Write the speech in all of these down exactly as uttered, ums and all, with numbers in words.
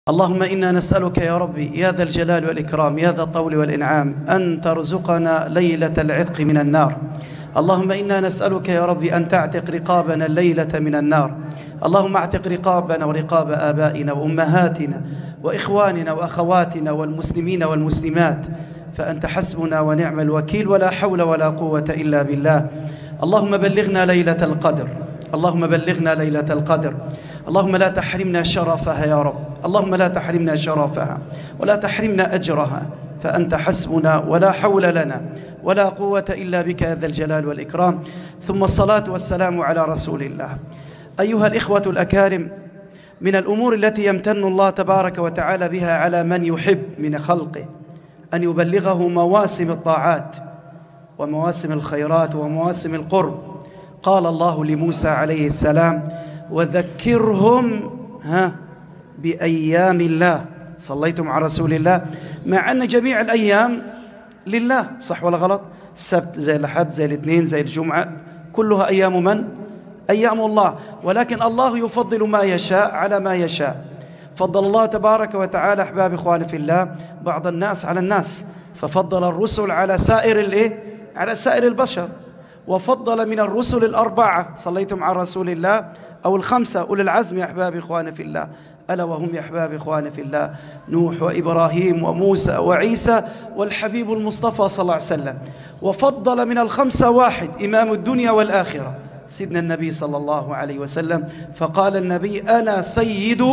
اللهم إنا نسألك يا ربي يا ذا الجلال والإكرام يا ذا الطول والإنعام أن ترزقنا ليلة العتق من النار. اللهم إنا نسألك يا ربي أن تعتق رقابنا الليلة من النار. اللهم اعتق رقابنا ورقاب آبائنا وأمهاتنا وإخواننا وأخواتنا والمسلمين والمسلمات، فأنت حسبنا ونعم الوكيل، ولا حول ولا قوة إلا بالله. اللهم بلغنا ليلة القدر، اللهم بلغنا ليلة القدر. اللهم لا تحرمنا شرفها يا رب، اللهم لا تحرمنا شرفها ولا تحرمنا أجرها، فأنت حسبنا ولا حول لنا ولا قوة إلا بك يا ذا الجلال والإكرام. ثم الصلاة والسلام على رسول الله. أيها الإخوة الأكارم، من الأمور التي يمتن الله تبارك وتعالى بها على من يحب من خلقه أن يبلغه مواسم الطاعات ومواسم الخيرات ومواسم القرب. قال الله لموسى عليه السلام: وذكرهم ها بأيام الله. صليتم على رسول الله، مع أن جميع الأيام لله، صح ولا غلط؟ السبت زي الأحد زي الاثنين زي الجمعة، كلها أيام من؟ أيام الله، ولكن الله يفضل ما يشاء على ما يشاء. فضل الله تبارك وتعالى أحباب إخواني في الله بعض الناس على الناس، ففضل الرسل على سائر الإيه؟ على سائر البشر، وفضل من الرسل الأربعة. صليتم على رسول الله، أو الخمسة أولي العزم يا أحباب إخواني في الله، ألا وهم يا أحباب إخواني في الله نوح وإبراهيم وموسى وعيسى والحبيب المصطفى صلى الله عليه وسلم. وفضل من الخمسة واحد إمام الدنيا والآخرة، سيدنا النبي صلى الله عليه وسلم، فقال النبي: أنا سيد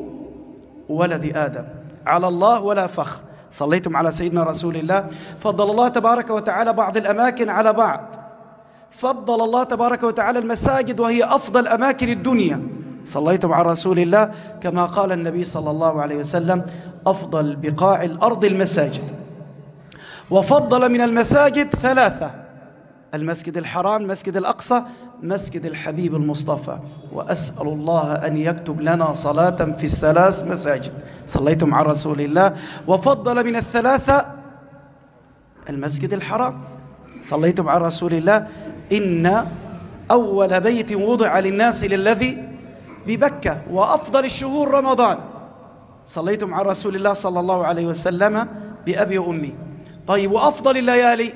ولد آدم على الله ولا فخر. صليتم على سيدنا رسول الله. فضل الله تبارك وتعالى بعض الأماكن على بعض، فضل الله تبارك وتعالى المساجد وهي أفضل أماكن الدنيا. صليتم على رسول الله، كما قال النبي صلى الله عليه وسلم: أفضل بقاع الأرض المساجد. وفضل من المساجد ثلاثة: المسجد الحرام، المسجد الأقصى، مسجد الحبيب المصطفى. وأسأل الله أن يكتب لنا صلاة في الثلاث مساجد. صليتم على رسول الله. وفضل من الثلاثة المسجد الحرام. صليتم على رسول الله. إن أول بيت وضع للناس للذي ببكة، وأفضل الشهور رمضان. صليتم على رسول الله صلى الله عليه وسلم بأبي وأمي. طيب، وأفضل الليالي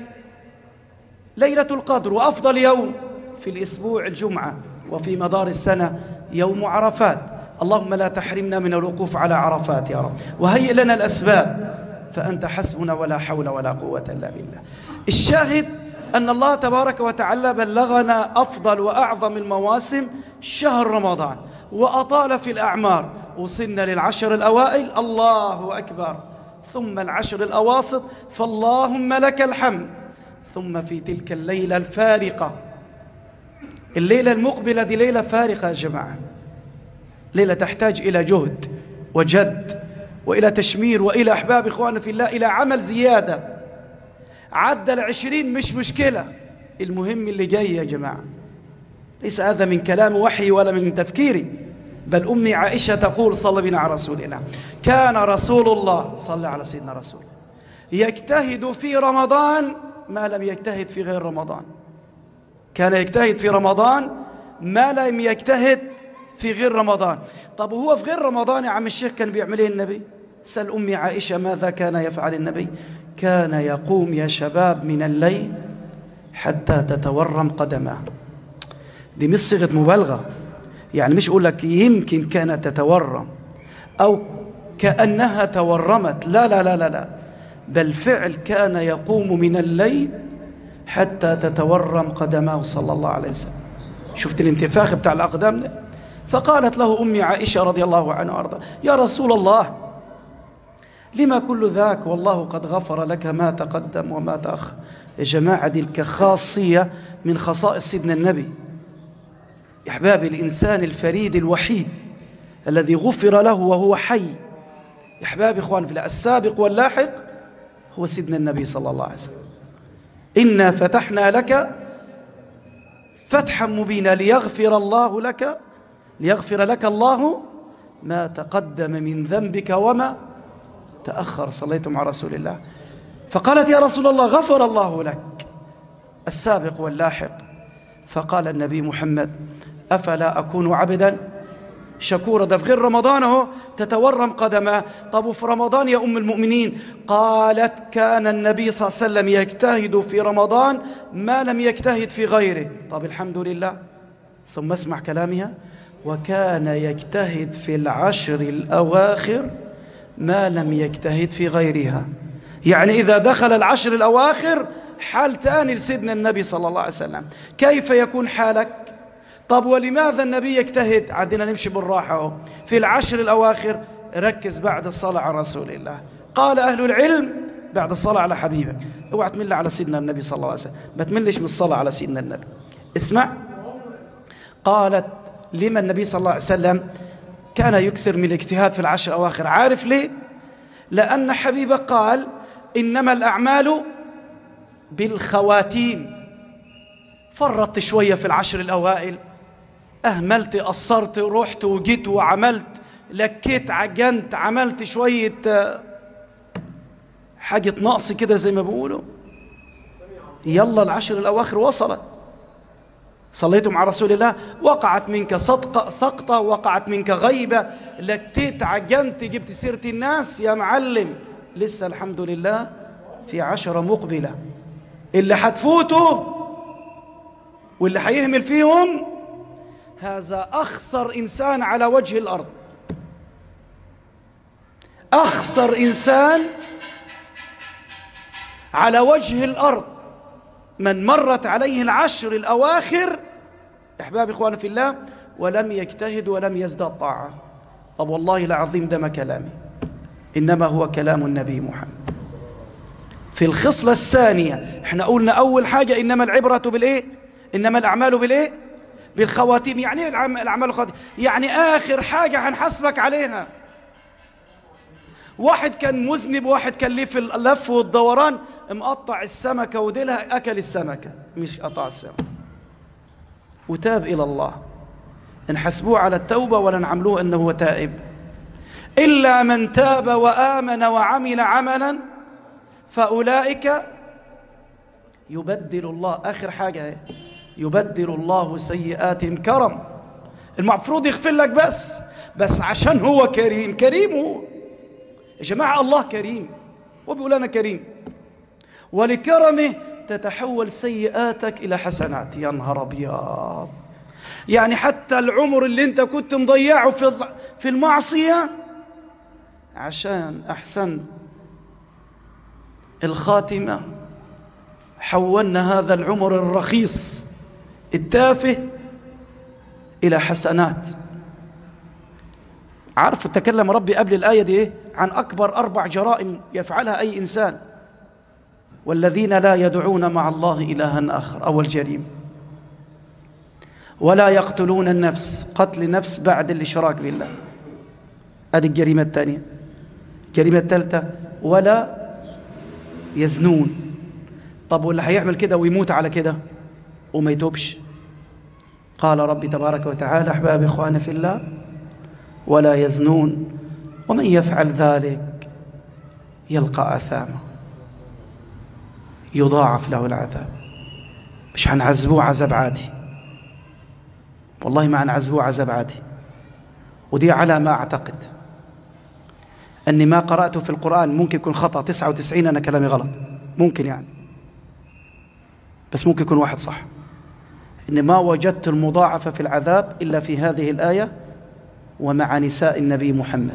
ليلة القدر، وأفضل يوم في الأسبوع الجمعة، وفي مدار السنة يوم عرفات. اللهم لا تحرمنا من الوقوف على عرفات يا رب، وهيئ لنا الأسباب، فأنت حسبنا ولا حول ولا قوة إلا بالله. الشاهد أن الله تبارك وتعالى بلغنا أفضل وأعظم المواسم شهر رمضان، وأطال في الأعمار. وصلنا للعشر الأوائل، الله أكبر، ثم العشر الأواسط، فاللهم لك الحمد. ثم في تلك الليلة الفارقة، الليلة المقبلة دي ليلة فارقة يا جماعة، ليلة تحتاج إلى جهد وجد وإلى تشمير، وإلى أحباب إخواننا في الله إلى عمل زيادة. عدى العشرين مش مشكلة، المهم اللي جاي يا جماعة. ليس هذا من كلام وحي ولا من تفكيري، بل أمي عائشة تقول: صلى بنا على رسول الله، كان رسول الله صلى على سيدنا رسول يجتهد في رمضان ما لم يجتهد في غير رمضان. كان يجتهد في رمضان ما لم يجتهد في غير رمضان. طب وهو في غير رمضان يا عم الشيخ كان بيعمل ايه النبي؟ سأل أمي عائشة ماذا كان يفعل النبي؟ كان يقوم يا شباب من الليل حتى تتورم قدماه. دي مش صيغة مبالغة، يعني مش أقول لك يمكن كانت تتورم أو كأنها تورمت، لا لا لا لا لا، بل فعل كان يقوم من الليل حتى تتورم قدماه صلى الله عليه وسلم. شفت الانتفاخ بتاع الأقدام ده؟ فقالت له أمي عائشة رضي الله عنها وأرضاها: يا رسول الله، لما كل ذاك والله قد غفر لك ما تقدم وما تأخر. يا جماعة دي خاصية من خصائص سيدنا النبي يا أحبابي، الإنسان الفريد الوحيد الذي غفر له وهو حي يا أحبابي إخوان في الله، السابق واللاحق هو سيدنا النبي صلى الله عليه وسلم. إنا فتحنا لك فتحا مبينا ليغفر الله لك ليغفر لك الله ما تقدم من ذنبك وما تأخر. صليتم على رسول الله. فقالت: يا رسول الله، غفر الله لك السابق واللاحق. فقال النبي محمد: أفلا أكون عبدا شكورة. ده في غير رمضان اهو تتورم قدماه. طب وفي رمضان يا أم المؤمنين؟ قالت كان النبي صلى الله عليه وسلم يجتهد في رمضان ما لم يجتهد في غيره. طب الحمد لله. ثم اسمع كلامها: وكان يجتهد في العشر الأواخر ما لم يجتهد في غيرها. يعني إذا دخل العشر الأواخر حال تاني لسيدنا النبي صلى الله عليه وسلم. كيف يكون حالك؟ طب ولماذا النبي يجتهد؟ عدنا نمشي بالراحة في العشر الأواخر. ركز بعد الصلاة على رسول الله. قال أهل العلم بعد الصلاة على حبيبك. اوعى تمل على سيدنا النبي صلى الله عليه وسلم، ما تملش من الصلاة على سيدنا النبي. اسمع. قالت لما النبي صلى الله عليه وسلم كان يكثر من الاجتهاد في العشر الأواخر. عارف ليه؟ لأن حبيبك قال إنما الأعمال بالخواتيم. فرطت شوية في العشر الأوائل، أهملت، قصرت، رحت وجيت وعملت، لكيت، عجنت، عملت شوية حاجة نقص كده زي ما بيقولوا. يلا العشر الأواخر وصلت، صليت مع رسول الله، وقعت منك صدقة سقطة، وقعت منك غيبة، لكيت، عجنت، جبت سيرة الناس. يا معلم لسه الحمد لله في عشرة مقبلة. اللي حتفوته واللي حيهمل فيهم هذا أخسر إنسان على وجه الأرض. أخسر إنسان على وجه الأرض من مرت عليه العشر الأواخر أحباب إخواني في الله ولم يجتهد ولم يزداد طاعة. طب والله العظيم ده ما كلامي، إنما هو كلام النبي محمد. في الخصلة الثانية احنا قلنا أول حاجة إنما العبرة بالإيه؟ إنما الأعمال بالإيه؟ بالخواتيم. يعني إيه الأعمال الخواتيم؟ يعني آخر حاجة هنحاسبك عليها. واحد كان مذنب، واحد كان ليه في اللف والدوران مقطع السمكة وديلها، أكل السمكة مش قطع السمكة، وتاب إلى الله، نحسبوه على التوبة ولا نعملوه أنه تائب. إلا من تاب وآمن وعمل عملا فأولئك يبدل الله. آخر حاجة يبدل الله سيئاتهم كرم. المفروض يغفر لك بس بس عشان هو كريم. كريم هو يا جماعة، الله كريم وبيقول أنا كريم، ولكرمه تتحول سيئاتك إلى حسنات. يا نهار أبيض. يعني حتى العمر اللي انت كنت مضيعه في في المعصية عشان أحسن الخاتمة حولنا هذا العمر الرخيص التافه إلى حسنات. عارف تكلم ربي قبل الآية دي إيه؟ عن أكبر أربع جرائم يفعلها أي إنسان: والذين لا يدعون مع الله إلها آخر. أول جريمة. ولا يقتلون النفس، قتل نفس بعد الإشراك بالله، هذه الجريمة الثانية. الجريمة الثالثة ولا يزنون. طب واللي هيعمل كده ويموت على كده وما يتوبش؟ قال ربي تبارك وتعالى أحباب إخواني في الله: ولا يزنون ومن يفعل ذلك يلقى أثاما يضاعف له العذاب. مش هنعذبوه عذاب عادي، والله ما هنعذبوه عذاب عادي. ودي على ما أعتقد أني ما قرأته في القرآن، ممكن يكون خطأ تسعة وتسعين، أنا كلامي غلط ممكن يعني، بس ممكن يكون واحد صح، إن ما وجدت المضاعفة في العذاب إلا في هذه الآية ومع نساء النبي محمد.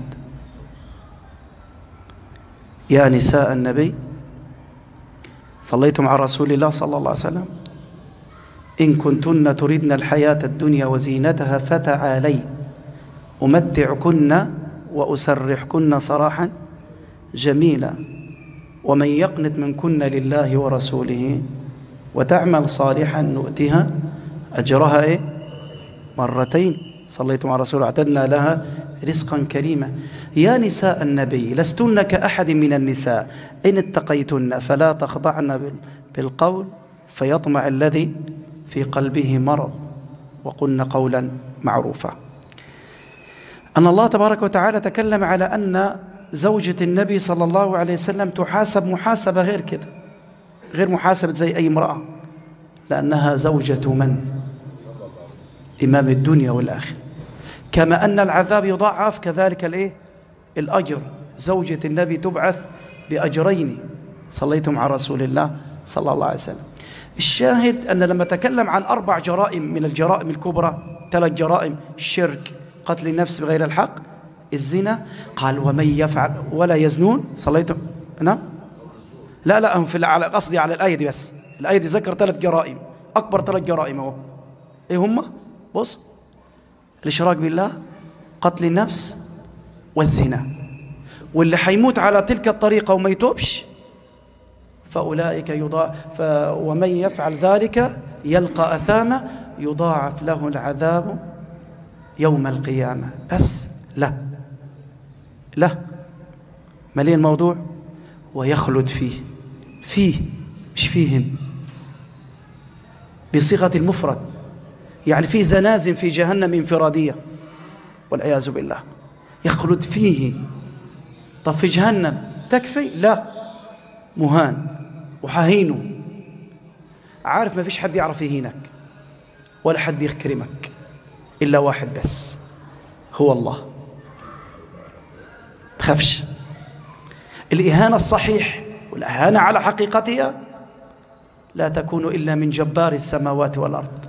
يا نساء النبي صليتم على رسول الله صلى الله عليه وسلم إن كنتن تردن الحياة الدنيا وزينتها فتعالي أمتعكن وأسرحكن سراحا جميلا ومن يقنت منكن لله ورسوله وتعمل صالحا نؤتها أجرها إيه؟ مرتين. صليتم على رسول اعتدنا لها رزقا كريما. يا نساء النبي لستن كأحد من النساء إن اتقيتن فلا تخضعن بالقول فيطمع الذي في قلبه مرض وقلن قولا معروفا. أن الله تبارك وتعالى تكلم على أن زوجة النبي صلى الله عليه وسلم تحاسب محاسبة غير كده، غير محاسبة زي أي امرأة، لأنها زوجة من؟ إمام الدنيا والآخرة. كما أن العذاب يضاعف كذلك الإيه؟ الأجر. زوجة النبي تبعث بأجرين. صليتم على رسول الله صلى الله عليه وسلم. الشاهد أن لما تكلم عن أربع جرائم من الجرائم الكبرى، ثلاث جرائم: الشرك، قتل النفس بغير الحق، الزنا، قال ومن يفعل ولا يزنون. صليتم؟ نعم؟ لا لا، هم في على قصدي على الآية دي بس. الآية دي ذكر ثلاث جرائم، أكبر ثلاث جرائم أهو. إيه هم؟ بص: الإشراك بالله، قتل النفس، والزنا. واللي حيموت على تلك الطريقة وما يتوبش فأولئك يضاعف، ومن يفعل ذلك يلقى أثاما يضاعف له العذاب يوم القيامة. بس لا لا مليء الموضوع ويخلد فيه. فيه مش فيهن، بصيغة المفرد، يعني في زنازن في جهنم انفرادية والعياذ بالله. يخلد فيه. طب في جهنم تكفي؟ لا، مهان وحهينه. عارف ما فيش حد يعرف يهينك ولا حد يكرمك إلا واحد بس، هو الله. تخافش. الإهانة الصحيح والإهانة على حقيقتها لا تكون إلا من جبار السماوات والأرض.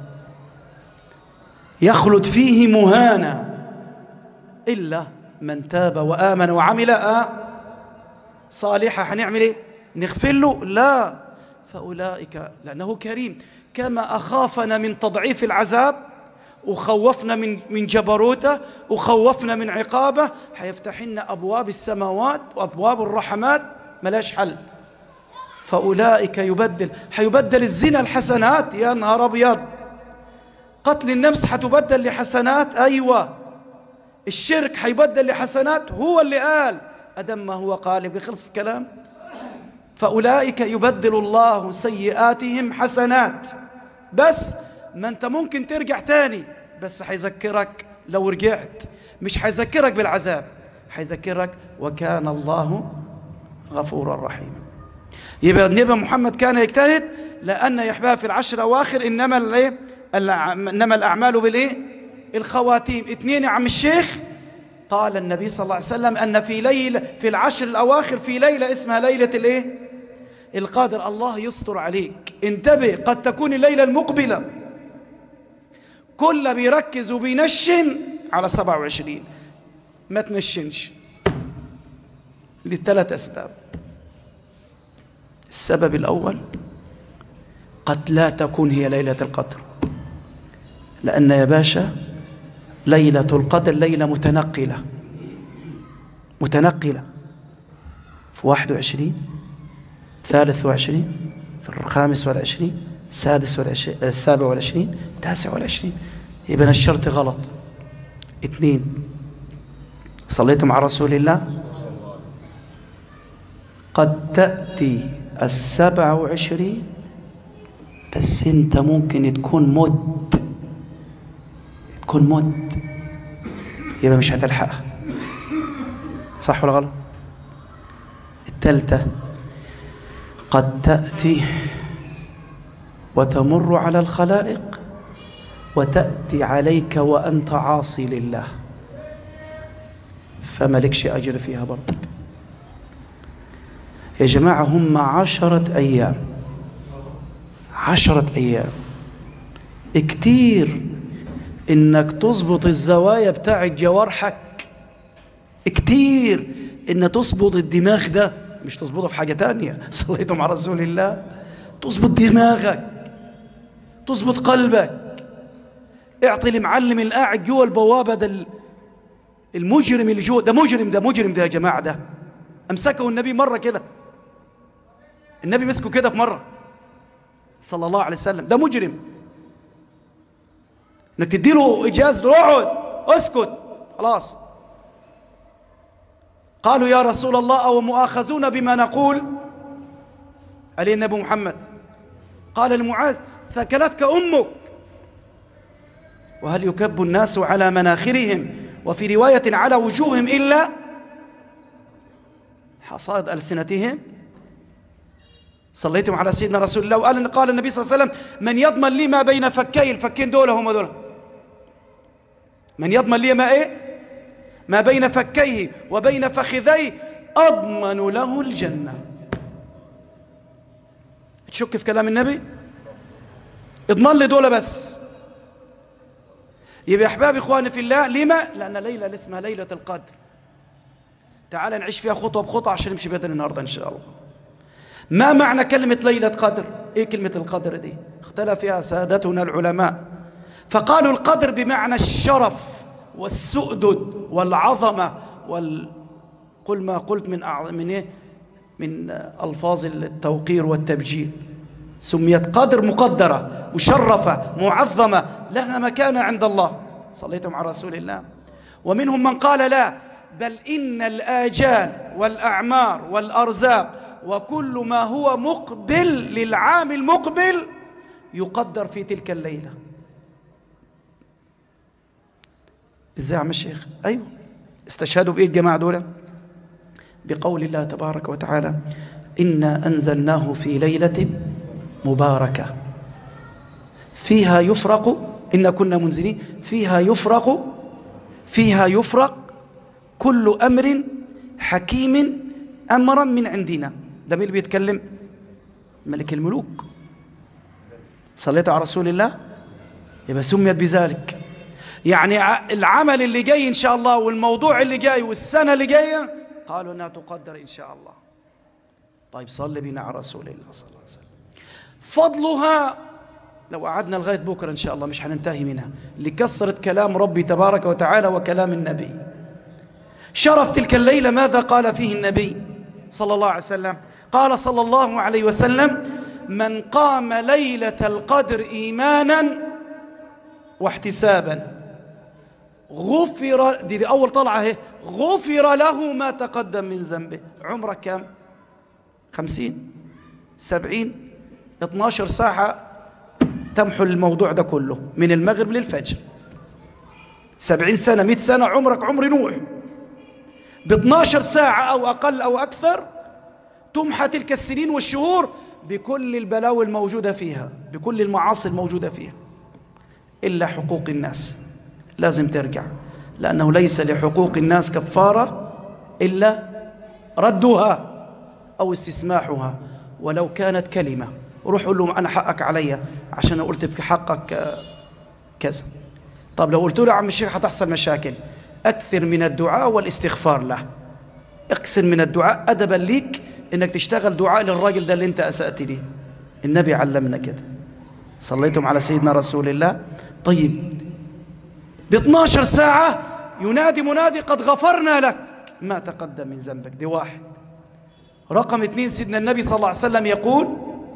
يخلد فيه مهانا إلا من تاب وآمن وعمل آه صالحا. هنعمل إيه؟ نغفر له؟ لا. فأولئك، لأنه كريم، كما أخافنا من تضعيف العذاب وخوفنا من من جبروته وخوفنا من عقابه، حيفتح لنا أبواب السماوات وأبواب الرحمات ملاش حل. فأولئك يبدل، حيبدل الزنا الحسنات. يا نهار أبيض! قتل النفس حتبدل لحسنات. أيوة. الشرك حيبدل لحسنات. هو اللي قال أدم ما هو قال. يبقى خلص الكلام. فأولئك يبدل الله سيئاتهم حسنات. بس ما أنت ممكن ترجع تاني، بس حيذكرك لو رجعت، مش حيذكرك بالعذاب، حيذكرك وكان الله غفورا رحيما. يبقى النبي محمد كان يجتهد لأن يحبها في العشر الأواخر. إنما الإيه؟ إنما الأعمال بالإيه؟ الخواتيم. اثنين يا عم الشيخ. قال النبي صلى الله عليه وسلم أن في ليلة في العشر الأواخر في ليلة اسمها ليلة الإيه؟ القدر. الله يستر عليك. انتبه، قد تكون الليلة المقبلة كل بيركز وبينشن على سبعة وعشرين. ما تنشنش لثلاث أسباب. السبب الأول، قد لا تكون هي ليلة القدر، لأن يا باشا ليلة القدر ليلة متنقلة متنقلة في واحد وعشرين، ثالث وعشرين، في الخامس والعشرين، السادس والعشرين، السابع والعشرين، التاسع والعشرين. يبقى الشرط غلط. اثنين، صليتم على رسول الله. قد تأتي السبع وعشرين بس انت ممكن تكون مت تكون مت يبقى مش هتلحقها. صح ولا غلط؟ الثالثة، قد تأتي وتمر على الخلائق وتأتي عليك وأنت عاصي لله، فما لكش أجر فيها برضك. يا جماعة هم عشرة أيام عشرة أيام كتير إنك تظبط الزوايا بتاعت جوارحك، كتير إن تظبط الدماغ ده، مش تظبطه في حاجة تانية. صليتم على رسول الله. تظبط دماغك، تظبط قلبك. اعطي المعلم القاعد جوه البوابة ده المجرم اللي جوه ده، مجرم ده مجرم ده يا جماعة. ده أمسكه النبي مرة كده، النبي مسكه كده في مرة صلى الله عليه وسلم. ده مجرم، انك تديله اجازه اقعد اسكت خلاص. قالوا يا رسول الله او مؤاخذون بما نقول؟ عليه النبي محمد قال لمعاذ ثكلتك امك. وهل يكب الناس على مناخرهم وفي روايه على وجوههم الا حصائد السنتهم؟ صليتم على سيدنا رسول الله. وقال قال النبي صلى الله عليه وسلم من يضمن لي ما بين فكي، الفكين دول هم دول من يضمن لي ما إيه؟ ما بين فكيه وبين فخذيه أضمن له الجنة. تشك في كلام النبي؟ اضمن لي دول بس. يبقى أحبابي إخواني في الله، لما؟ لأن ليلة اسمها ليلة القدر. تعال نعيش فيها خطوة بخطوة عشان نمشي بدل النهاردة إن شاء الله. ما معنى كلمة ليلة قدر؟ إيه كلمة القدر دي؟ اختلف فيها سادتنا العلماء، فقالوا القدر بمعنى الشرف والسؤدد والعظمة وال قل ما قلت من أعظم من إيه؟ من ألفاظ التوقير والتبجيل. سميت قدر مقدرة مشرفة معظمة لها مكانة عند الله. صليتم على رسول الله. ومنهم من قال لا، بل إن الآجال والأعمار والأرزاق وكل ما هو مقبل للعام المقبل يقدر في تلك الليلة. إزاي يا عم الشيخ؟ أيوه، استشهدوا بإيه الجماعة دول؟ بقول الله تبارك وتعالى: إنا أنزلناه في ليلة مباركة فيها يفرق، إنا كنا منزلين فيها يفرق فيها يفرق كل أمر حكيم أمرا من عندنا. ده مين اللي بيتكلم؟ ملك الملوك. صليت على رسول الله. يبقى سميت بذلك. يعني العمل اللي جاي إن شاء الله والموضوع اللي جاي والسنة اللي جاية قالوا أنها تقدر إن شاء الله. طيب صلي بنا على رسول الله صلى الله عليه وسلم. فضلها لو قعدنا لغاية بكرة إن شاء الله مش هننتهي منها، لكثرة كلام ربي تبارك وتعالى وكلام النبي. شرف تلك الليلة ماذا قال فيه النبي صلى الله عليه وسلم؟ قال صلى الله عليه وسلم: من قام ليلة القدر إيمانا واحتسابا غفر، دي, دي أول طلعة اهي، غفر له ما تقدم من ذنبه. عمرك كم؟ خمسين سبعين اثناشر ساعة تمحو الموضوع ده كله من المغرب للفجر. سبعين سنة مئة سنة عمرك عمر نوح، باثناشر ساعة أو أقل أو أكثر تمحى تلك السنين والشهور بكل البلاوي الموجودة فيها، بكل المعاصي الموجودة فيها، إلا حقوق الناس لازم ترجع، لأنه ليس لحقوق الناس كفارة إلا ردها أو استسماحها ولو كانت كلمة. روح قول لهم أنا حقك عليا عشان قلت في حقك كذا. طب لو قلت له يا عم الشيخ هتحصل مشاكل، أكثر من الدعاء والاستغفار له. أكثر من الدعاء أدبا ليك إنك تشتغل دعاء للراجل ده اللي أنت أسأت ليه. النبي علمنا كده. صليتم على سيدنا رسول الله. طيب ب اثناشر ساعة ينادي منادي: قد غفرنا لك ما تقدم من ذنبك. دي واحد. رقم اثنين، سيدنا النبي صلى الله عليه وسلم يقول: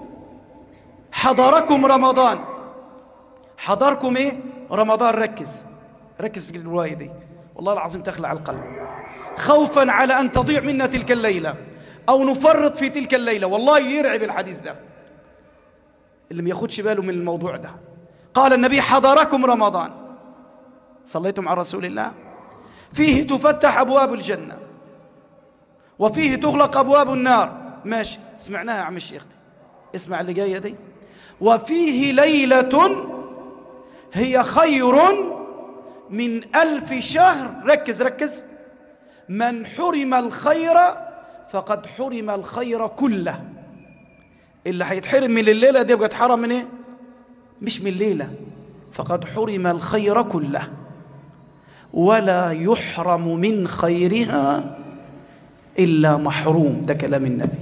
حضركم رمضان. حضركم ايه؟ رمضان. ركز ركز في الرواية دي، والله العظيم تخلع القلب. خوفا على أن تضيع منا تلك الليلة أو نفرط في تلك الليلة. والله يرعب الحديث ده اللي ما ياخدش باله من الموضوع ده. قال النبي: حضركم رمضان. صليتم على رسول الله. فيه تفتح أبواب الجنة وفيه تغلق أبواب النار. ماشي، سمعناها يا عم الشيخ. اسمع اللي جاية دي: وفيه ليلة هي خير من ألف شهر. ركز ركز. من حرم الخير فقد حرم الخير كله. اللي هيتحرم من الليلة دي يبقى اتحرم من ايه؟ مش من الليلة. فقد حرم الخير كله ولا يحرم من خيرها إلا محروم. ده كلام النبي.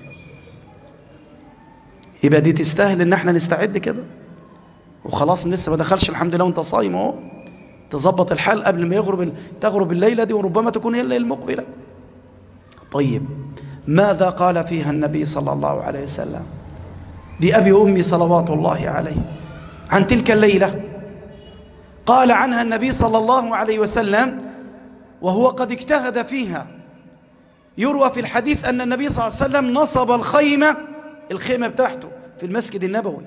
يبقى دي تستاهل ان احنا نستعد كده وخلاص. لسه ما دخلش الحمد لله وانت صايم اهو، تظبط الحال قبل ما يغرب تغرب الليلة دي، وربما تكون هي الليلة المقبلة. طيب ماذا قال فيها النبي صلى الله عليه وسلم بأبي أمي صلوات الله عليه عن تلك الليلة؟ قال عنها النبي صلى الله عليه وسلم وهو قد اجتهد فيها. يروى في الحديث أن النبي صلى الله عليه وسلم نصب الخيمة الخيمة بتاعته في المسجد النبوي،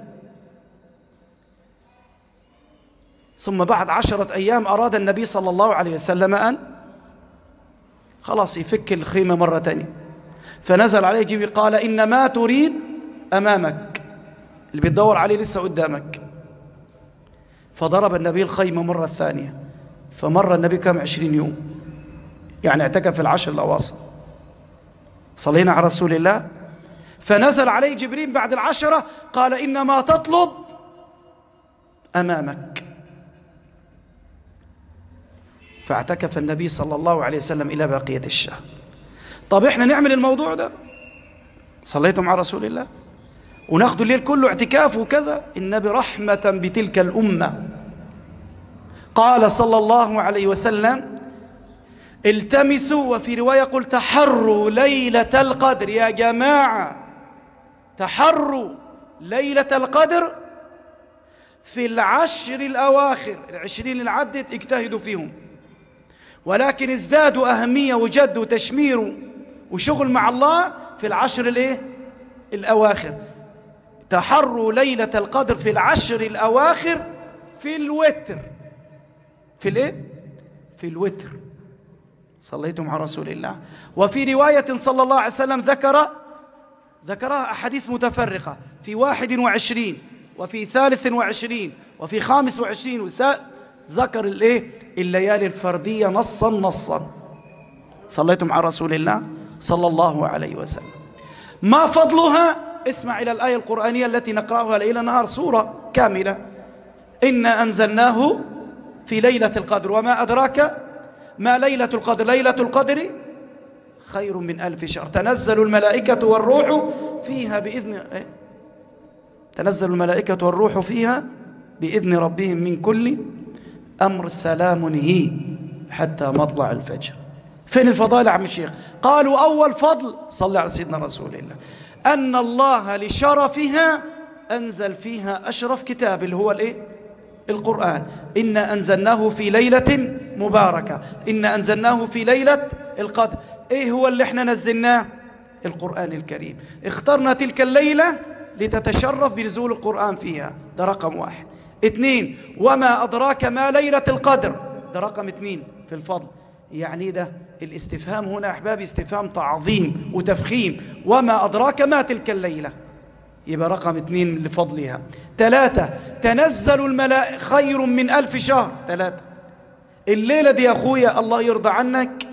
ثم بعد عشرة أيام أراد النبي صلى الله عليه وسلم أن خلاص يفك الخيمة مرة تانية، فنزل عليه جبريل قال: إن ما تريد أمامك، اللي بتدور عليه لسه قدامك. فضرب النبي الخيمة مرة ثانية فمر النبي كم عشرين يوم، يعني اعتكف في العشر الأواصر. صلينا على رسول الله. فنزل عليه جبريل بعد العشرة قال إنما تطلب أمامك. فاعتكف النبي صلى الله عليه وسلم إلى بقية الشهر. طب إحنا نعمل الموضوع ده؟ صليتم على رسول الله وناخذ الليل كله اعتكاف وكذا؟ النبي رحمة بتلك الأمة قال صلى الله عليه وسلم التمسوا، وفي رواية قل تحروا ليلة القدر. يا جماعة تحروا ليلة القدر في العشر الأواخر، العشرين اللي عدت اجتهدوا فيهم، ولكن ازدادوا أهمية وجد وتشمير وشغل مع الله في العشر الايه الأواخر. تحروا ليلة القدر في العشر الأواخر في الوتر. في الايه في الوتر. صليتم على رسول الله. وفي رواية صلى الله عليه وسلم ذكر ذكرها أحاديث متفرقة في واحد وعشرين وفي ثالث وعشرين وفي خامس وعشرين، وساء ذكر الايه الليالي الفردية نصا نصا. صليتم على رسول الله صلى الله عليه وسلم. ما فضلها؟ اسمع إلى الآية القرآنية التي نقرأها ليل نهار، سورة كاملة. إنا أنزلناه في ليلة القدر وما أدراك ما ليلة القدر. ليلة القدر خير من ألف شهر. تنزل الملائكة والروح فيها بإذن إيه؟ تنزل الملائكة والروح فيها بإذن ربهم من كل أمر سلام هي حتى مطلع الفجر. فين الفضائل يا عم الشيخ؟ قالوا أول فضل صلى على سيدنا رسول الله أن الله لشرفها أنزل فيها أشرف كتاب اللي هو الإيه؟ القرآن. إنا أنزلناه في ليلة مباركة، إنا أنزلناه في ليلة القدر. إيه هو اللي احنا نزلناه؟ القرآن الكريم. اخترنا تلك الليلة لتتشرف بنزول القرآن فيها، ده رقم واحد. اثنين، وما أدراك ما ليلة القدر، ده رقم اثنين في الفضل. يعني ده الاستفهام هنا أحبابي استفهام تعظيم وتفخيم. وما أدراك ما تلك الليلة، يبقى رقم اثنين لفضلها. ثلاثة، تنزل الملائكة خير من ألف شهر. ثلاثة، الليلة دي يا أخويا الله يرضى عنك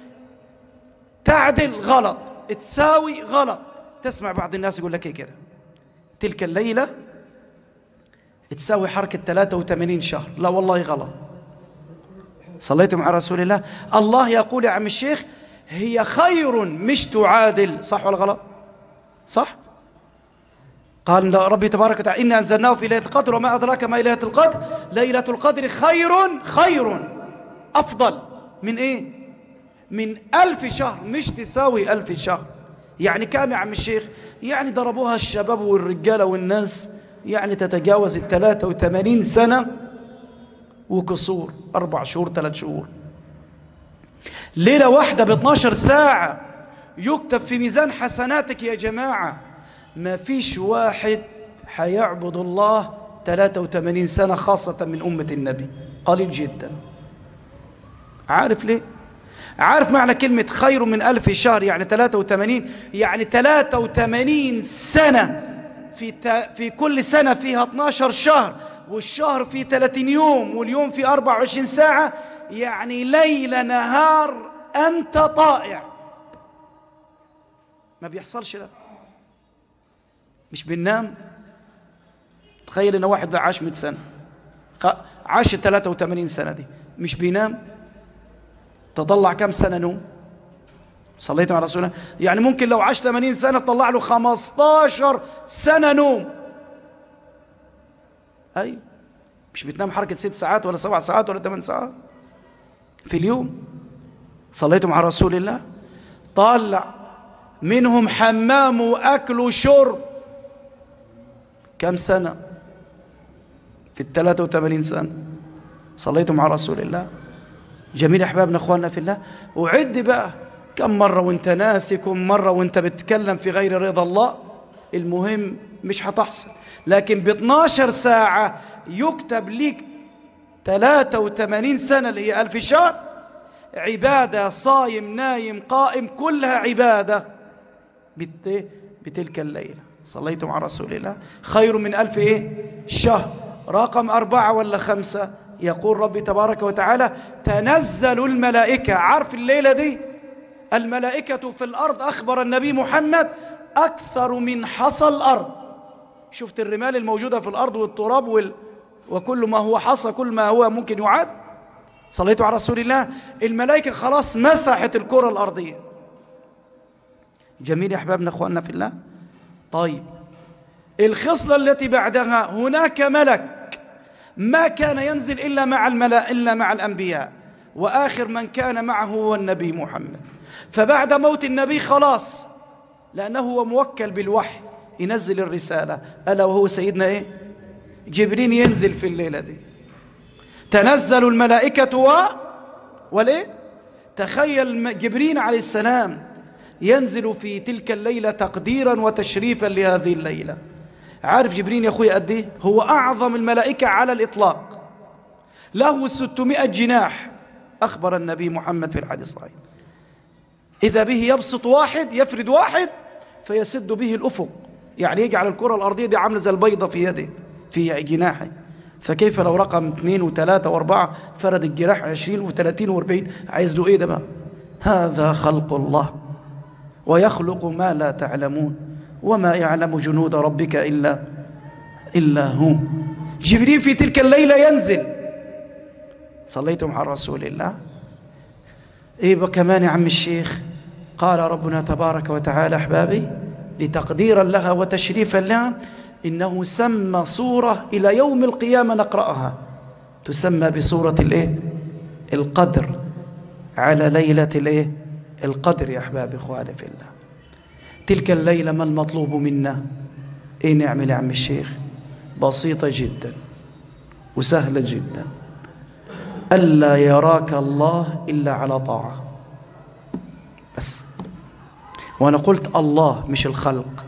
تعدل غلط، تساوي غلط. تسمع بعض الناس يقول لك ايه كده، تلك الليلة تساوي حركة ثلاثة وثمانين شهر. لا والله غلط. صليتم على رسول الله. الله يقول يا عم الشيخ هي خير مش تعادل. صح ولا غلط؟ صح. قال ربي تبارك وتعالى إنا أنزلناه في ليلة القدر وما أدراك ما ليلة القدر. ليلة القدر خير خير أفضل من إيه؟ من ألف شهر. مش تساوي ألف شهر. يعني كام يا عم الشيخ؟ يعني ضربوها الشباب والرجالة والناس يعني تتجاوز الثلاثة وثمانين سنة وكسور، أربع شهور ثلاث شهور. ليلة واحدة باثناشر ساعة يكتب في ميزان حسناتك يا جماعة. ما فيش واحد حيعبد الله ثلاثة وثمانين سنة خاصة من أمة النبي، قليل جدا. عارف ليه؟ عارف معنى كلمة خير من ألف شهر يعني ثلاثة وثمانين؟ يعني ثلاثة وثمانين سنة في, في كل سنة فيها اثناشر شهر، والشهر فيه ثلاثين يوم، واليوم فيه أربعة وعشرين ساعة. يعني ليل نهار أنت طائع. ما بيحصلش ده. مش بننام. تخيل ان واحد عاش مئة سنة، عاش ثلاثة وثمانين سنة دي مش بينام، تطلع كم سنة نوم؟ صليت على رسول الله. يعني ممكن لو عاش ثمانين سنة تطلع له خمستاشر سنة نوم. أي مش بتنام حركة ست ساعات ولا سبع ساعات ولا ثمان ساعات في اليوم. صليتم على رسول الله. طلع منهم حمام وأكل وشرب كم سنة في الثلاثة وثمانين سنة. صليتم على رسول الله. جميل أحبابنا أخواننا في الله. وعد بقى كم مرة وانت ناسي، كم مرة وانت بتتكلم في غير رضا الله. المهم مش هتحصل، لكن ب اثناشر ساعة يكتب ليك ثلاثة وثمانين سنة اللي هي ألف شهر عبادة. صايم نايم قائم كلها عبادة بتلك الليلة. صليتم على رسول الله. خير من ألف إيه؟ شهر. رقم أربعة ولا خمسة؟ يقول ربي تبارك وتعالى تنزل الملائكة. عارف الليلة دي الملائكة في الأرض، أخبر النبي محمد، أكثر من حصى الأرض. شفت الرمال الموجودة في الأرض والتراب وال... وكل ما هو حصى، كل ما هو ممكن يعاد. صليتوا على رسول الله. الملائكة خلاص مسحت الكرة الأرضية. جميل يا أحبابنا أخواننا في الله. طيب الخصلة التي بعدها، هناك ملك ما كان ينزل إلا مع الملائكة إلا مع الأنبياء، وآخر من كان معه هو النبي محمد. فبعد موت النبي خلاص، لأنه هو موكل بالوحي ينزل الرسالة، ألا وهو سيدنا إيه؟ جبريل. ينزل في الليلة دي تنزل الملائكة و... والإيه؟ تخيل جبريل عليه السلام ينزل في تلك الليلة تقديرا وتشريفا لهذه الليلة. عارف جبريل يا أخوي قد إيه؟ هو أعظم الملائكة على الإطلاق، له ستمائة جناح، أخبر النبي محمد في الحديث الصحيح. إذا به يبسط واحد، يفرد واحد فيسد به الأفق، يعني يجعل الكرة الأرضية دي عاملة زي البيضة في يده في جناحه. فكيف لو رقم اثنين وثلاثة واربعة فرد الجراح عشرين وثلاثين واربعين؟ عايز له ايه ده بقى؟ هذا خلق الله، ويخلق ما لا تعلمون، وما يعلم جنود ربك إلا إلا هو. جبريل في تلك الليلة ينزل. صليتم على رسول الله. ايه بقى كمان يا عم الشيخ؟ قال ربنا تبارك وتعالى أحبابي لتقديرا لها وتشريفا لها، إنه سمى صورة إلى يوم القيامة نقرأها تسمى بصورة الإيه؟ القدر، على ليلة الإيه؟ القدر. يا أحبابي إخواني في الله، تلك الليلة ما المطلوب منا؟ إيه نعمل يا عم الشيخ؟ بسيطة جدا وسهلة جدا، ألا يراك الله إلا على طاعة بس. وأنا قلت الله مش الخلق،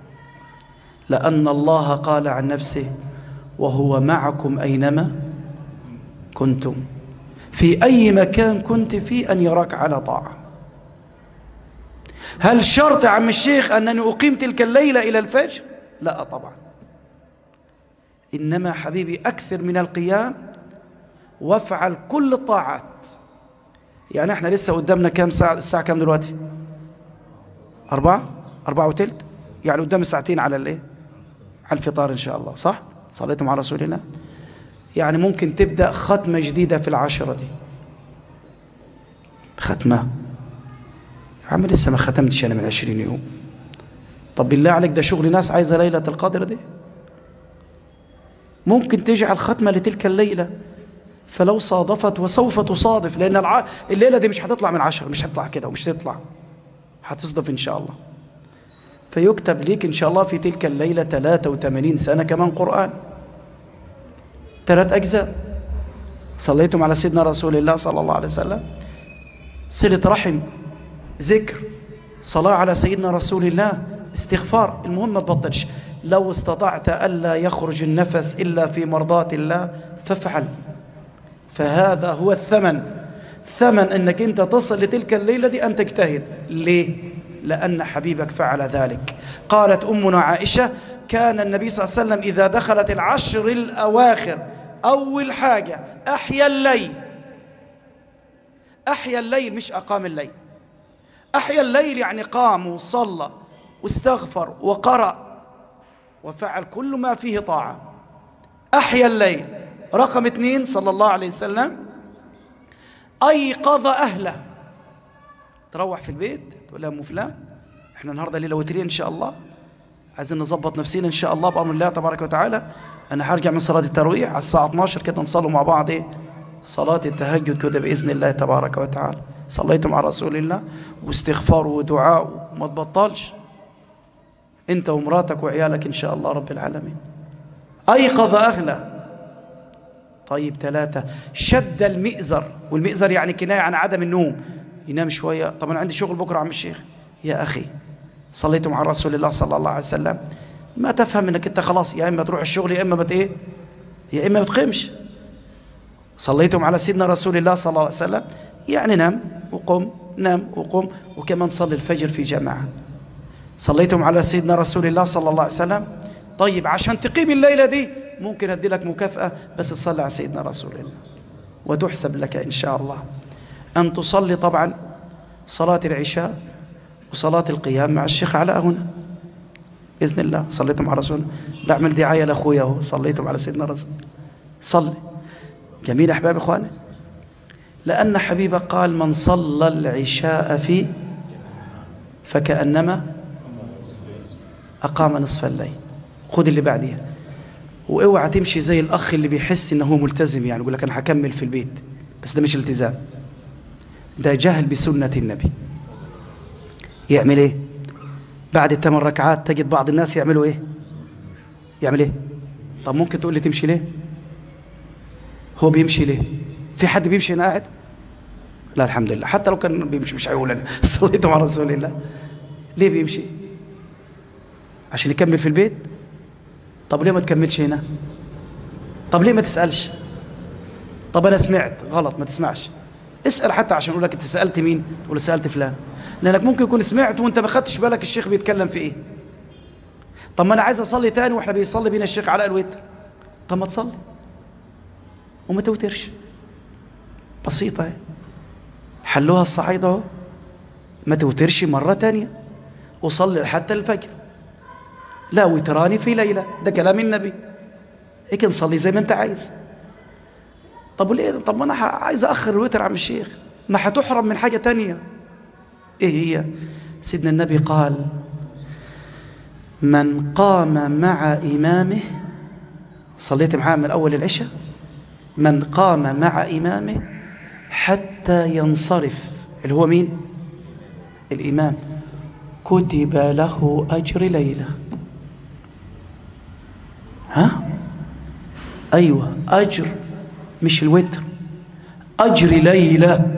لأن الله قال عن نفسه وهو معكم أينما كنتم، في أي مكان كنت فيه أن يراك على طاعة. هل شرط يا عم الشيخ أنني أقيم تلك الليلة إلى الفجر؟ لا طبعا، إنما حبيبي أكثر من القيام وافعل كل الطاعات. يعني احنا لسه قدامنا كام ساعة؟ الساعة كام دلوقتي؟ أربعة أربعة وتلت، يعني قدام ساعتين على الايه؟ على الفطار إن شاء الله، صح؟ صليتم على رسول الله. يعني ممكن تبدأ ختمة جديدة في العشرة دي. ختمة يا عم لسه ما ختمتش أنا من عشرين يوم. طب بالله عليك ده شغل ناس عايزة ليلة القدر دي. ممكن تجعل ختمة لتلك الليلة، فلو صادفت وسوف تصادف، لأن الع... الليلة دي مش هتطلع من عشرة، مش هتطلع كده ومش هتطلع، هتصدف إن شاء الله. فيكتب ليك إن شاء الله في تلك الليلة ثلاثة وثمانين سنة كمان قرآن، ثلاث أجزاء. صليتم على سيدنا رسول الله صلى الله عليه وسلم. صلة رحم، ذكر، صلاة على سيدنا رسول الله، استغفار. المهم ما تبطلش. لو استطعت ألا يخرج النفس إلا في مرضاة الله فافعل، فهذا هو الثمن. ثمن أنك أنت تصل لتلك الليلة دي أن تجتهد. ليه؟ لأن حبيبك فعل ذلك. قالت أمنا عائشة كان النبي صلى الله عليه وسلم إذا دخلت العشر الأواخر أول حاجة أحيا الليل. أحيا الليل مش أقام الليل. أحيا الليل يعني قام وصلى واستغفر وقرأ وفعل كل ما فيه طاعة. أحيا الليل. رقم اثنين صلى الله عليه وسلم أيقظ أهله. تروح في البيت تقول لها أم فلان احنا النهارده ليلة وترين إن شاء الله، عايزين نظبط نفسينا إن شاء الله بأمر الله تبارك وتعالى. أنا هرجع من صلاة التراويح على الساعة اثناشر كده نصلوا مع بعض إيه؟ صلاة التهجد كده بإذن الله تبارك وتعالى. صليتم على رسول الله واستغفار ودعاء وما تبطلش أنت ومراتك وعيالك إن شاء الله رب العالمين. أيقظ أهله. طيب ثلاثة شد المئزر، والمئزر يعني كناية عن عدم النوم، ينام شوية. طب أنا عندي شغل بكرة عم الشيخ. يا أخي صليتم على رسول الله صلى الله عليه وسلم، ما تفهم أنك أنت خلاص يا إما تروح الشغل يا إما بت إيه يا إما بتقيمش. صليتم على سيدنا رسول الله صلى الله عليه وسلم، يعني نام وقم، نام وقم، وكمان صلي الفجر في جماعة. صليتم على سيدنا رسول الله صلى الله عليه وسلم. طيب عشان تقيم الليلة دي ممكن أدي لك مكافأة، بس تصلي على سيدنا رسول الله وتحسب لك إن شاء الله. أن تصلي طبعا صلاة العشاء وصلاة القيام مع الشيخ علاء هنا بإذن الله. صليتم على رسول، بعمل دعاية لأخويا اهو، صليتم على سيدنا رسول، صلي. جميل أحباب إخواني، لأن حبيبك قال من صلى العشاء في فكأنما أقام نصف الليل. خذ اللي بعديها، واوعى تمشي زي الأخ اللي بيحس إنه هو ملتزم، يعني يقول لك أنا هكمل في البيت، بس ده مش التزام، ده جهل بسنة النبي. يعمل إيه؟ بعد الثمان ركعات تجد بعض الناس يعملوا إيه؟ يعمل إيه؟ طب ممكن تقول لي تمشي ليه؟ هو بيمشي ليه؟ في حد بيمشي هنا قاعد؟ لا الحمد لله، حتى لو كان بيمشي مش هيقول أنا صليت مع رسول الله. ليه بيمشي؟ عشان يكمل في البيت؟ طب ليه ما تكملش هنا؟ طب ليه ما تسألش؟ طب أنا سمعت غلط، ما تسمعش، اسأل حتى عشان يقول لك أنت سألت مين؟ تقول سألت فلان، لأنك ممكن يكون سمعت وأنت ما خدتش بالك الشيخ بيتكلم في إيه. طب ما أنا عايز أصلي تاني وإحنا بيصلي بينا الشيخ علاء الوتر، طب ما تصلي وما توترش، بسيطة، حلوها الصعيدة اهو، ما توترش مرة تانية وصلي حتى الفجر، لا وتراني في ليلة، ده كلام النبي، هيك نصلي زي ما انت عايز. طب وليه؟ طب ما انا عايز اخر الوتر عم الشيخ، ما هتحرم من حاجة تانية. ايه هي؟ سيدنا النبي قال من قام مع إمامه، صليت معاه من أول العشاء، من قام مع إمامه حتى ينصرف، اللي هو مين؟ الإمام، كتب له أجر ليلة. ها؟ أيوة أجر، مش الوتر، أجر ليلة.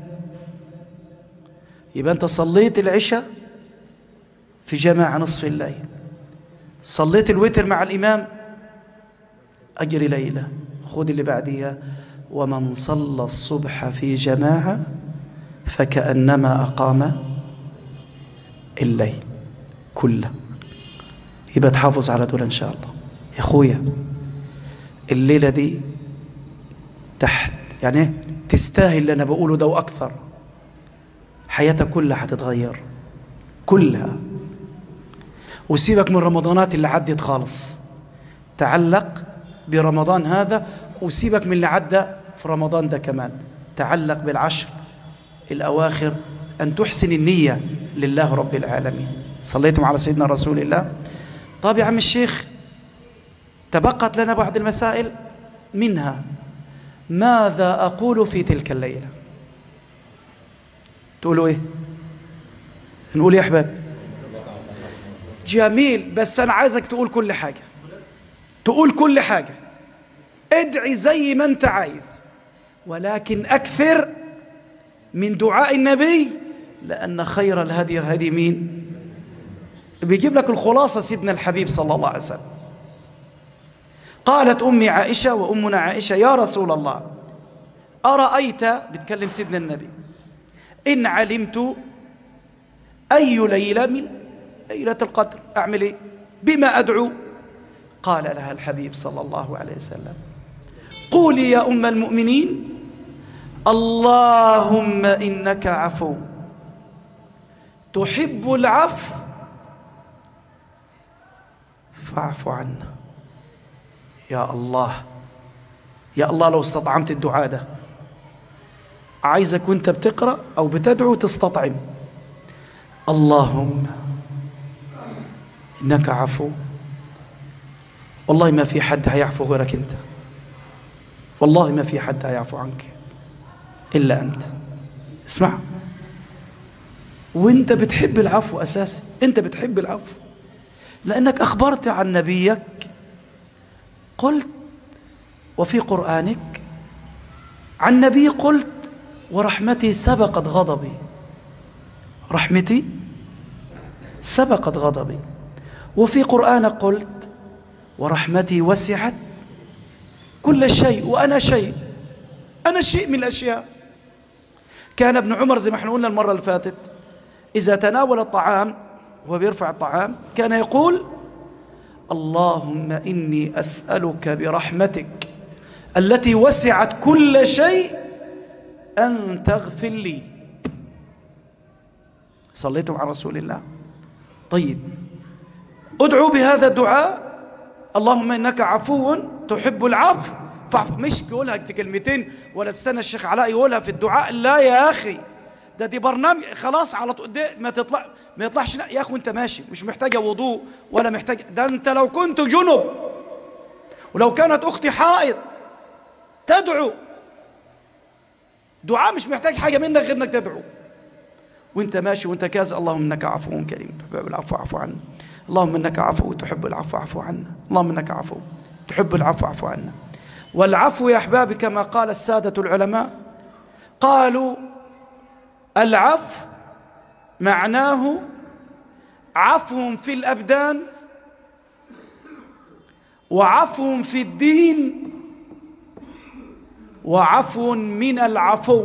يبقى أنت صليت العشاء في جماعة نصف الليل، صليت الوتر مع الإمام، أجر ليلة. خذ اللي بعديها، ومن صلى الصبح في جماعة فكأنما أقام الليل كله. يبقى تحافظ على دول إن شاء الله يا أخويا. الليلة دي تحت يعني تستاهل اللي أنا بقوله ده وأكثر. حياتك كلها هتتغير كلها، وسيبك من رمضانات اللي عدت خالص، تعلق برمضان هذا، وسيبك من اللي عدى في رمضان ده كمان، تعلق بالعشر الأواخر، أن تحسن النية لله رب العالمين. صليتم على سيدنا رسول الله. طيب يا عم الشيخ، تبقت لنا بعض المسائل، منها ماذا أقول في تلك الليلة؟ تقولوا إيه؟ نقول يا أحباب جميل، بس أنا عايزك تقول كل حاجة، تقول كل حاجة، ادعي زي ما أنت عايز، ولكن أكثر من دعاء النبي، لأن خير الهدي هدي مين؟ بيجيب لك الخلاصة سيدنا الحبيب صلى الله عليه وسلم. قالت أمي عائشة وأمنا عائشة يا رسول الله أرأيت، بتكلم سيدنا النبي، إن علمت أي ليلة من ليلة القدر أعمل إيه؟ بما أدعو؟ قال لها الحبيب صلى الله عليه وسلم قولي يا أم المؤمنين اللهم إنك عفو تحب العفو فاعف عنا. يا الله يا الله، لو استطعمت الدعاء ده، عايزك وانت بتقرأ أو بتدعو تستطعم، اللهم إنك عفو، والله ما في حد هيعفو غيرك أنت، والله ما في حد هيعفو عنك إلا أنت. اسمع، وانت بتحب العفو أساسي، انت بتحب العفو لأنك أخبرت عن نبيك، قلت وفي قرآنك عن نبي قلت ورحمتي سبقت غضبي، رحمتي سبقت غضبي، وفي قرآنك قلت ورحمتي وسعت كل شيء وأنا شيء، أنا شيء من الأشياء. كان ابن عمر زي ما احنا قلنا المرة اللي فاتت إذا تناول الطعام وهو بيرفع الطعام كان يقول اللهم إني أسألك برحمتك التي وسعت كل شيء أن تغفر لي. صليتم على رسول الله؟ طيب، ادعوا بهذا الدعاء، اللهم إنك عفو تحب العفو فاعف. مش يقولها في كلمتين ولا تستنى الشيخ علاء يقولها في الدعاء، لا يا أخي، ده دي برنامج خلاص على طول، ما تطلع ما يطلعش يا أخي وأنت ماشي، مش محتاجة وضوء ولا محتاج. ده أنت لو كنت جنب ولو كانت أختي حائض تدعو دعاء، مش محتاج حاجة منك غير أنك تدعو وأنت ماشي وأنت كاز. اللهم إنك عفو كريم تحب العفو عفو عنا، اللهم إنك عفو تحب العفو عفو عنا، اللهم إنك عفو تحب العفو عفو عنا. والعفو يا أحبابي كما قال السادة العلماء، قالوا العفو معناه عفو في الأبدان وعفو في الدين وعفو من العفو.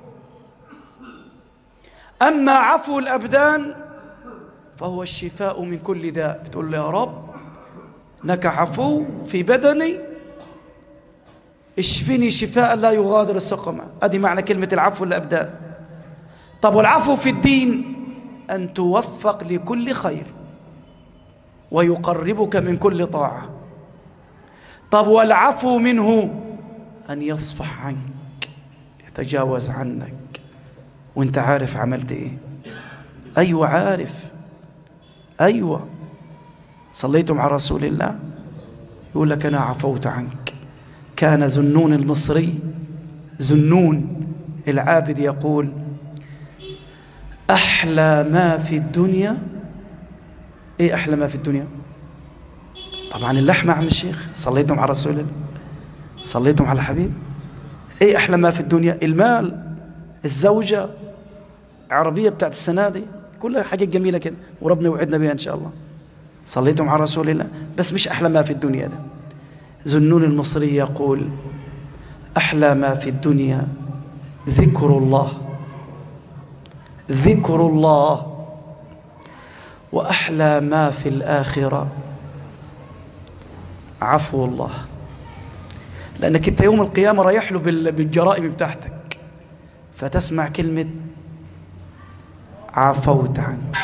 أما عفو الأبدان فهو الشفاء من كل داء، بتقول له يا رب إنك عفو في بدني اشفني شفاء لا يغادر سقما. أدي معنى كلمة العفو الأبدان. طب والعفو في الدين أن توفق لكل خير ويقربك من كل طاعة. طب والعفو منه أن يصفح عنك، يتجاوز عنك وانت عارف عملت ايه. أيوة عارف، أيوة. صليتم على رسول الله؟ يقول لك أنا عفوت عنك. كان ذنون المصري، ذنون العابد، يقول أحلى ما في الدنيا. إيه أحلى ما في الدنيا؟ طبعا اللحمة عم الشيخ. صليتم على رسول الله؟ صليتم على الحبيب؟ إيه أحلى ما في الدنيا؟ المال، الزوجة، عربية بتاعت السنة دي، كلها حاجات جميلة كده وربنا يوعدنا بها إن شاء الله. صليتم على رسول الله؟ بس مش أحلى ما في الدنيا ده. ذنون المصري يقول أحلى ما في الدنيا ذكر الله، ذكر الله، وأحلى ما في الآخرة عفو الله. لأنك أنت يوم القيامة رايح له بالجرائم بتاعتك، فتسمع كلمة عفوت عنك.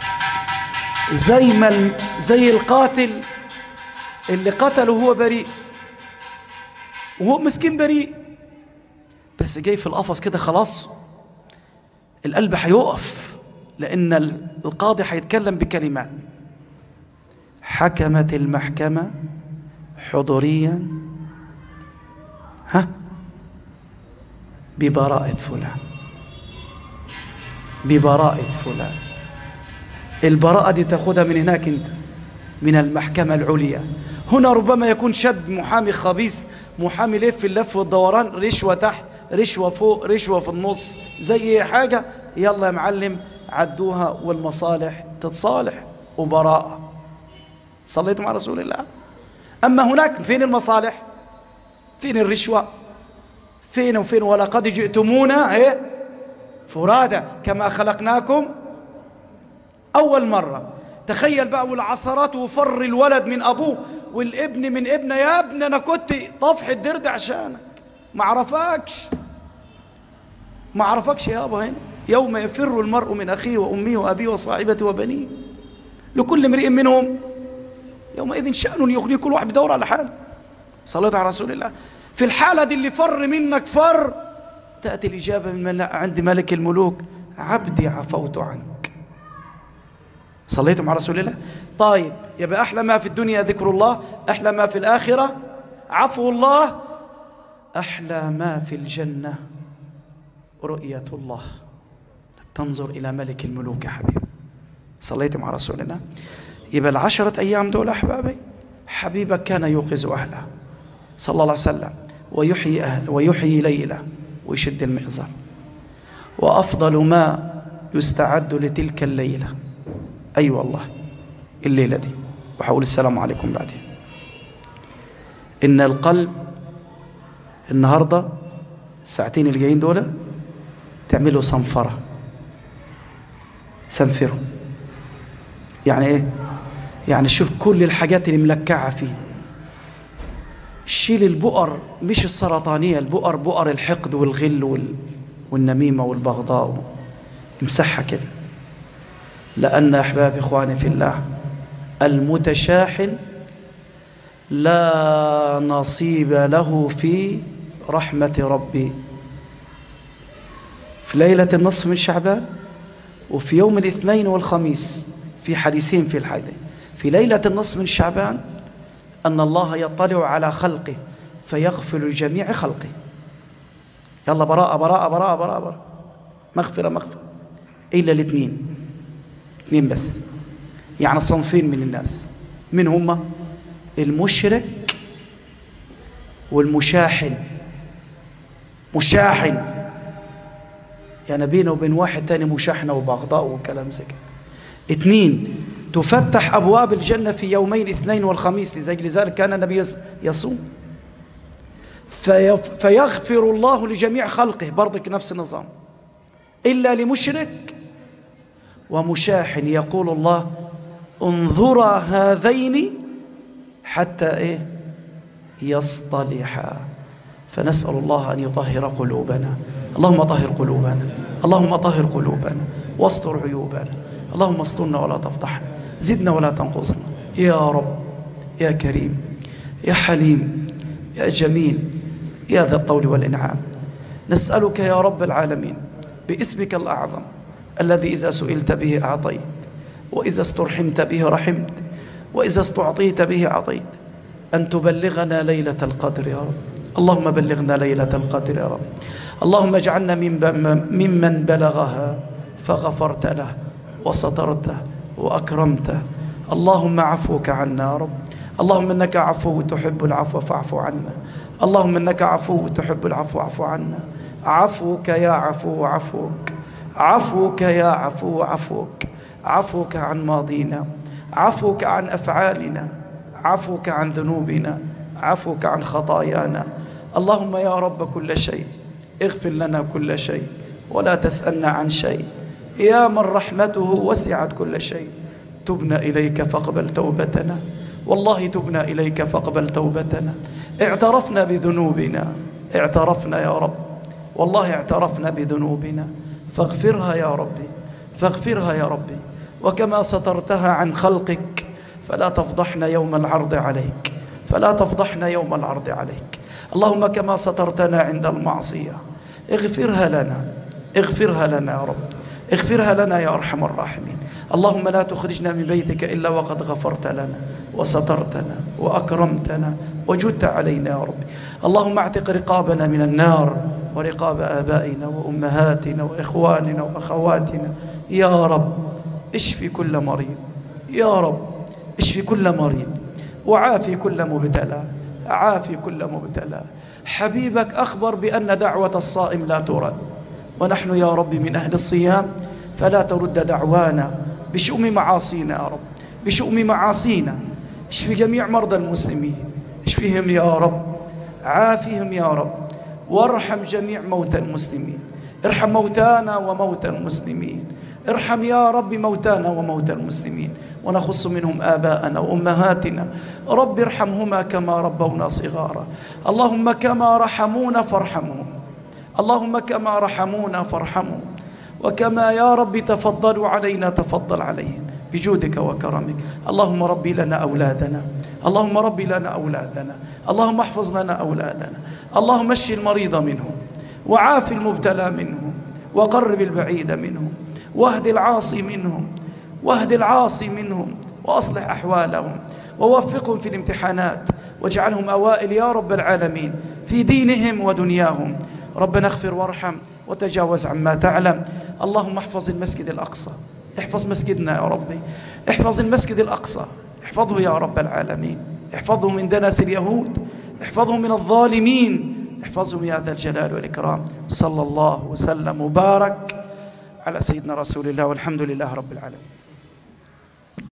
زي ما زي القاتل اللي قتله هو بريء وهو مسكين بريء، بس جاي في القفص كده خلاص القلب هيقف، لأن القاضي هيتكلم بكلمات. حكمت المحكمة حضوريا ها ببراءة فلان، ببراءة فلان. البراءة دي تاخدها من هناك انت، من المحكمة العليا. هنا ربما يكون شد محامي خبيث، محامي لف في اللف والدوران، رشوة تحت رشوة فوق رشوة في النص، زي حاجة يلا يا معلم عدوها والمصالح تتصالح وبراءة. صليتم على رسول الله؟ أما هناك فين المصالح؟ فين الرشوة؟ فين وفين؟ ولقد جئتمونا ايه فرادى كما خلقناكم أول مرة. تخيل بقى، والعصرات وفر الولد من أبوه والابن من ابنه. يا ابن أنا كنت طفح الدرد عشانك، ما عرفكش ما عرفكش يابا. هنا يوم يفر المرء من أخيه وأمه وأبيه وصاحبته وبنيه لكل امرئ منهم يومئذ شأن يغنيه. كل واحد بدور على حاله. صليت على رسول الله؟ في الحالة دي اللي فر منك فر، تأتي الإجابة من عند ملك الملوك: عبدي عفوت عنك. صليتم على رسول الله؟ طيب، يبقى أحلى ما في الدنيا ذكر الله، أحلى ما في الآخرة عفو الله، أحلى ما في الجنة رؤية الله. تنظر إلى ملك الملوك يا حبيبي. صليتم على رسول الله؟ يبقى العشرة أيام دول أحبابي حبيبك كان يوقظ أهله صلى الله عليه وسلم، ويحيي أهله ويحيي ليله ويشد المئزر. وأفضل ما يستعد لتلك الليلة، أي أيوة والله الليلة دي، وحقول السلام عليكم بعدين، إن القلب النهاردة الساعتين اللي جايين دول تعملوا صنفرة. صنفروا يعني إيه؟ يعني شوف كل الحاجات اللي ملكعة فيه. شيل البؤر مش السرطانية، البؤر بؤر الحقد والغل وال... والنميمة والبغضاء، امسحها كده. لأن أحباب إخواني في الله، المتشاحن لا نصيب له في رحمة ربي. في ليلة النصف من شعبان وفي يوم الاثنين والخميس، في حديثين في الحديث. في ليلة النصف من شعبان أن الله يطلع على خلقه فيغفر لجميع خلقه. يلا براءة براءة براءة براءة, براءة. مغفرة مغفرة، إلا الاثنين، اثنين بس، يعني صنفين من الناس. من هم؟ المشرك والمشاحن. مشاحن يعني بينه وبين واحد تاني مشاحنة وبغضاء وكلام زي كده. اثنين، تفتح أبواب الجنة في يومين اثنين والخميس، لذلك كان النبي يصوم فيغفر الله لجميع خلقه، برضك نفس النظام، إلا لمشرك ومشاحن. يقول الله انظرا هذين حتى إيه يصطلحا. فنسأل الله أن يطهر قلوبنا. اللهم طهر قلوبنا، اللهم طهر قلوبنا واستر عيوبنا، اللهم استرنا ولا تفضحنا، زدنا ولا تنقصنا يا رب يا كريم يا حليم يا جميل يا ذا الطول والإنعام. نسألك يا رب العالمين باسمك الأعظم الذي إذا سئلت به أعطيت، وإذا استرحمت به رحمت، وإذا استعطيت به عطيت، أن تبلغنا ليلة القدر يا رب. اللهم بلغنا ليلة القدر يا رب. اللهم اجعلنا ممن بلغها فغفرت له وسترته وأكرمته. اللهم عفوك عنا يا رب. اللهم إنك عفو تحب العفو فاعف عنا. اللهم إنك عفو تحب العفو فاعف عنا. عفوك يا عفو عفوك، عفوك يا عفو عفوك، عفوك عن ماضينا، عفوك عن أفعالنا، عفوك عن ذنوبنا، عفوك عن خطايانا. اللهم يا رب كل شيء اغفر لنا كل شيء ولا تسألنا عن شيء. يا من رحمته وسعت كل شيء، تبنا إليك فاقبل توبتنا. والله تبنا إليك فاقبل توبتنا. اعترفنا بذنوبنا، اعترفنا يا رب، والله اعترفنا بذنوبنا، فاغفرها يا ربي، فاغفرها يا ربي. وكما سترتها عن خلقك فلا تفضحنا يوم العرض عليك، فلا تفضحنا يوم العرض عليك. اللهم كما سترتنا عند المعصية اغفرها لنا، اغفرها لنا يا رب، اغفرها لنا يا أرحم الراحمين. اللهم لا تخرجنا من بيتك إلا وقد غفرت لنا وسترتنا وأكرمتنا وجدت علينا يا رب. اللهم اعتق رقابنا من النار ورقاب آبائنا وأمهاتنا وإخواننا وأخواتنا يا رب. اشفي كل مريض يا رب، اشفي كل مريض وعافي كل مبتلى، عافي كل مبتلى. حبيبك أخبر بأن دعوة الصائم لا ترد، ونحن يا رب من أهل الصيام، فلا ترد دعوانا بشؤم معاصينا يا رب، بشؤم معاصينا. اشفي جميع مرضى المسلمين، اشفيهم يا رب، عافيهم يا رب، وارحم جميع موتى المسلمين. ارحم موتانا وموتى المسلمين، ارحم يا رب موتانا وموتى المسلمين، ونخص منهم آباءنا وأمهاتنا. رب ارحمهما كما ربونا صغارا. اللهم كما رحمونا فارحمهم، اللهم كما رحمونا فارحمهم، وكما يا رب تفضلوا علينا تفضل عليهم بجودك وكرمك. اللهم ربي لنا أولادنا، اللهم ربي لنا أولادنا، اللهم احفظ لنا أولادنا. اللهم اشف المريض منهم وعاف المبتلى منهم وقرب البعيد منهم، واهد العاصي منهم، واهد العاصي منهم، وأصلح أحوالهم، ووفقهم في الامتحانات، واجعلهم أوائل يا رب العالمين في دينهم ودنياهم. ربنا اغفر وارحم وتجاوز عما تعلم. اللهم احفظ المسجد الأقصى، احفظ مسجدنا يا ربي، احفظ المسجد الأقصى، احفظه يا رب العالمين، احفظه من دنس اليهود، احفظه من الظالمين، احفظهم يا ذا الجلال والإكرام. صلى الله وسلم وبارك على سيدنا رسول الله، والحمد لله رب العالمين.